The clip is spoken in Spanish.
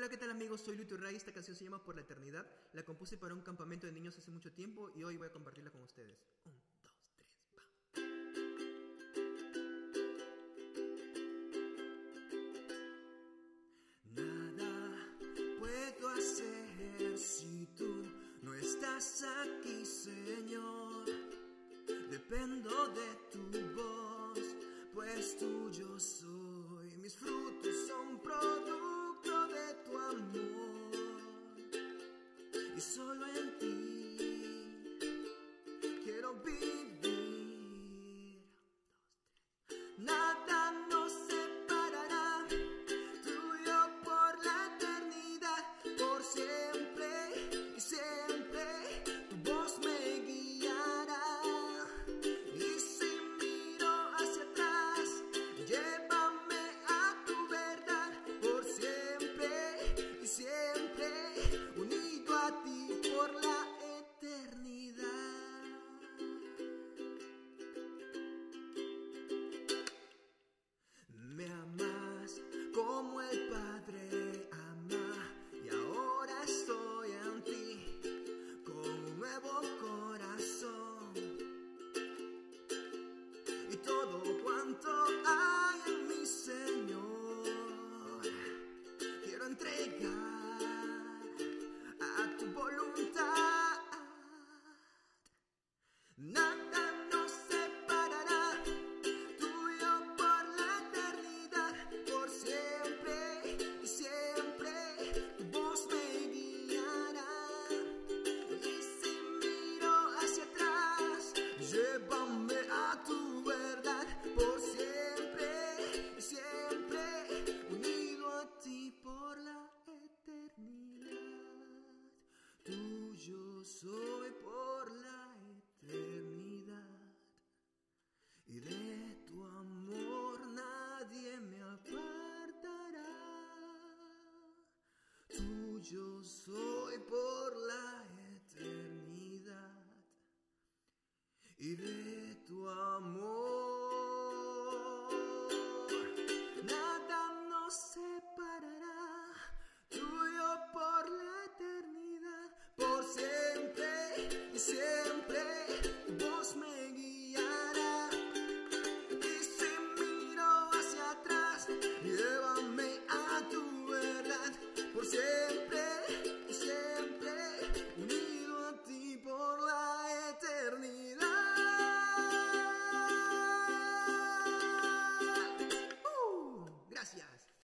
Hola, ¿qué tal amigos? Soy Luis Ray. Esta canción se llama Por la Eternidad. La compuse para un campamento de niños hace mucho tiempo y hoy voy a compartirla con ustedes. 1, 2, 3, va. Nada puedo hacer si tú no estás aquí, Señor. Dependo de tu voz, pues tuyo soy. Mis frutos son producto de tu amor, y solo en ti quiero vivir. 2, 3. Nada nos separará, tú y yo por la eternidad, por siempre y siempre. Tu voz me guiará, y si miro hacia atrás, llévame a tu verdad, por siempre y siempre, unido a ti por la eternidad. Me amas como el Padre ama, y ahora estoy en ti con un nuevo corazón, y todo cuanto hay en mi Señor quiero entregar a tu voluntad. Nada nos separará, tú y yo por la eternidad, por siempre y siempre. Tu voz me guiará, y si miro hacia atrás, llévame a tu verdad, por siempre y siempre, unido a ti por la eternidad. Tuyo soy por la eternidad, y de tu amor nadie me apartará. Tuyo soy por la eternidad, y de tu amor